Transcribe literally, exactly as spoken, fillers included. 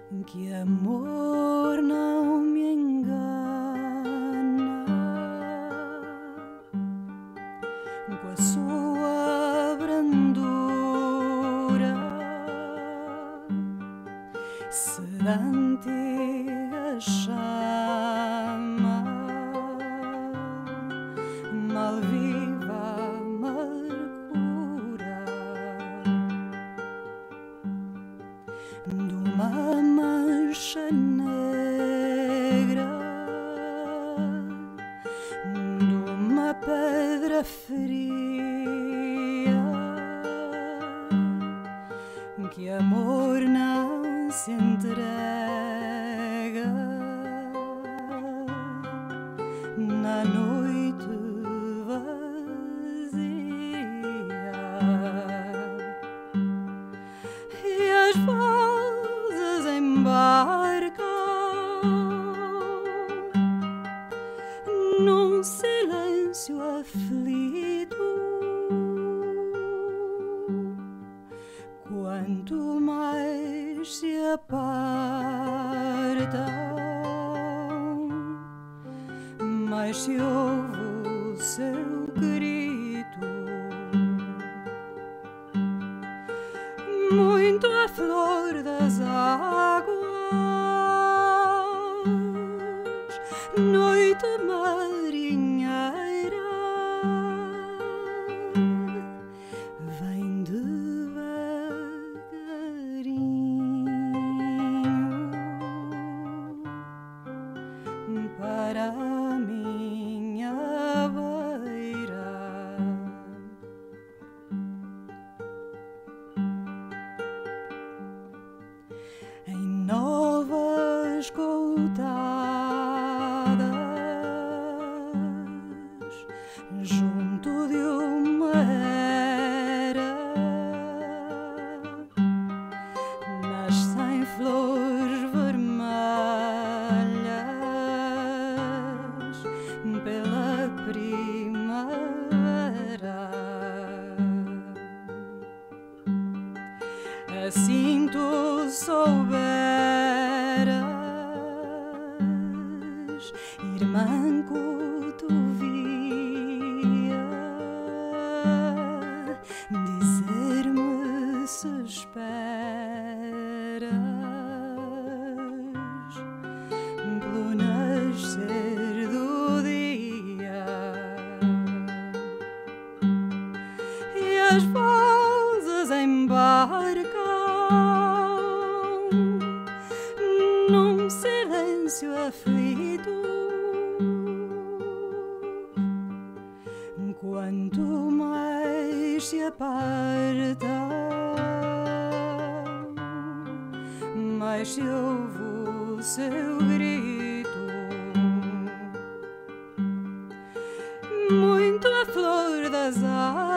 que amor não me engana, com a sua brandura sedante a chama, mal viva a amargura de uma mancha negra, de uma pedra fria, que amor não se entrega na noite vazia, e as vozes embarcam num silêncio aflito. Quanto mais se apartam, mais se ouve o seu grito, muito à flor das águas, noite marinheira, vem devagarinho para a minha beira. Em novas coutadas, junto de uma era, nascem flores vermelhas pela primavera. Assim tu souberas, irmã cotovia, dizer-me se esperas pelo nascer do dia, e as vozes embarcam num silêncio aflito. Quanto mais se apartam, mais se ouve o seu grito, muito à flor das águas,